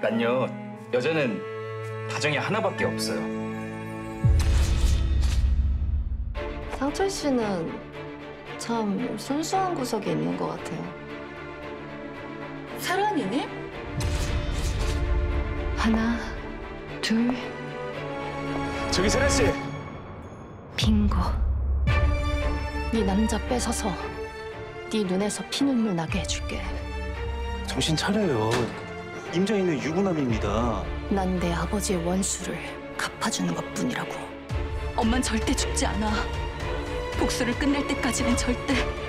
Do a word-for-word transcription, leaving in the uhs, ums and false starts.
난요, 여자는 다정이 하나밖에 없어요. 상철 씨는 참 순수한 구석이 있는 것 같아요. 사랑이네? 하나, 둘, 저기 세라 씨. 빙고. 네 남자 뺏어서 네 눈에서 피눈물 나게 해줄게. 정신 차려요. 임자인은 유부남입니다. 난 내 아버지의 원수를 갚아주는 것뿐이라고. 엄만 절대 죽지 않아. 복수를 끝낼 때까지는 절대.